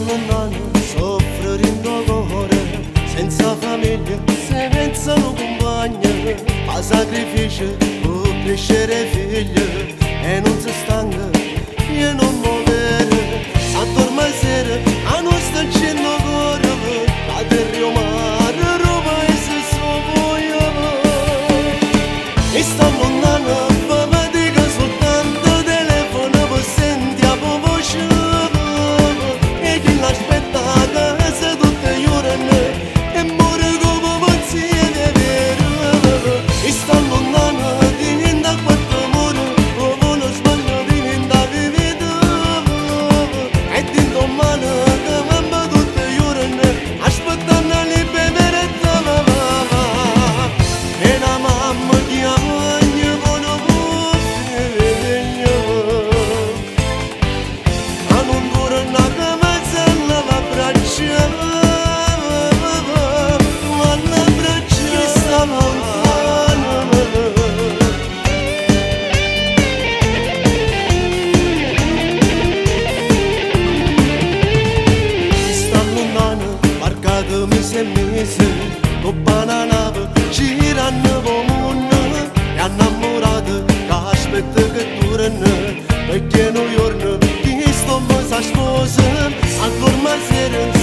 lontano, soffrendo cuore, senza famiglia, senza un compagno, fa sacrificio per crescere figlio e non si stanca e non muovere, s'addorma sera, a non sta accendo cuore, la terra umana, Roma e se so voglio, e sta lontano, ma dica soltanto telefono per sentire la voce. Coppa una nave, girano come e innamorati che aspetta che durano, perché non giorno, chi sto mi sa sposa, a dormire sera